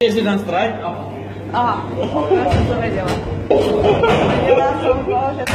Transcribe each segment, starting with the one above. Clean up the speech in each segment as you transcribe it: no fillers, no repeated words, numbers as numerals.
Jest jeden strajk? Aha, ja jsem to věděla. Věděla jsem to, že to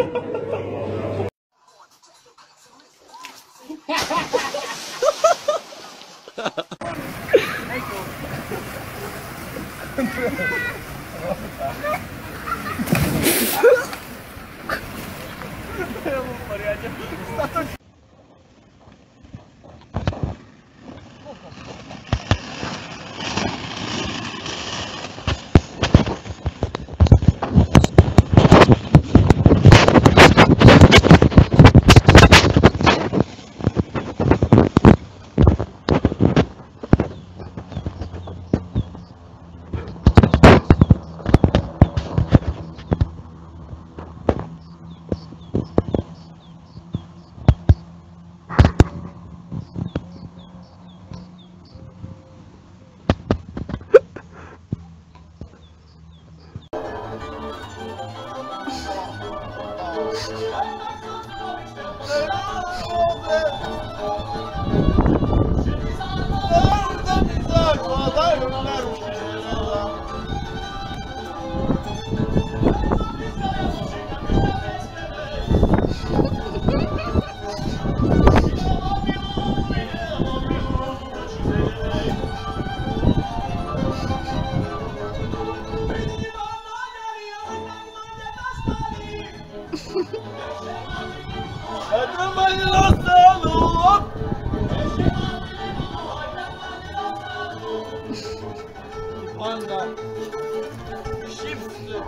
Panda. Szybcy.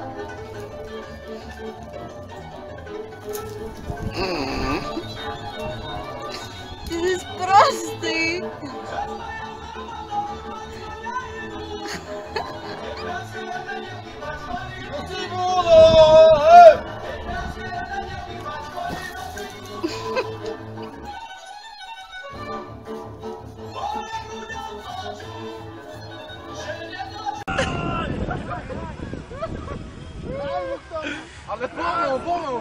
Ty jsi prostý. Ale pomył!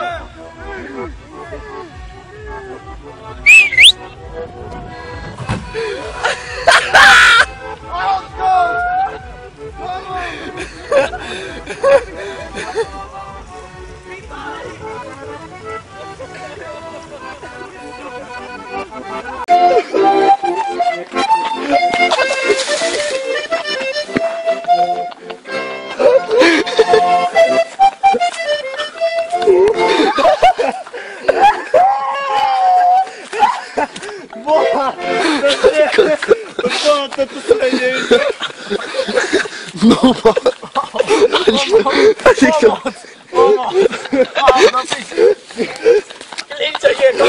To sobie nie jest. No bo... Pomoc! Klińcie jego!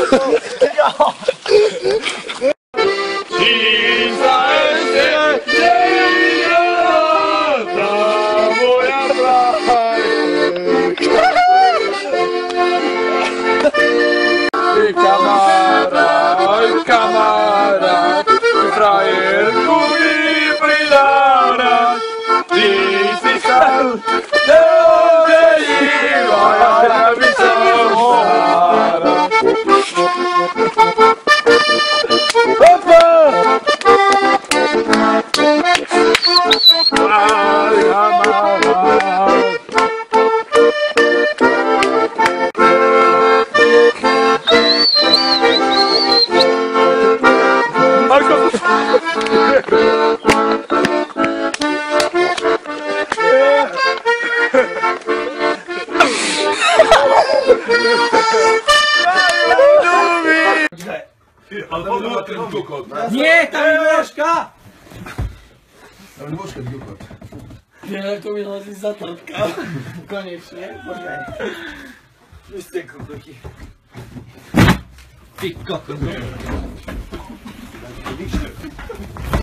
Kamara, frajer, mówi brylara, ty sam, dobrze i moja wysokara. Nie, tam ложка! Tam ложka, dukot. Nie, to mi jest zatartka. Koniecznie, poczekaj. Wszyscy kukuki. Ty kokon.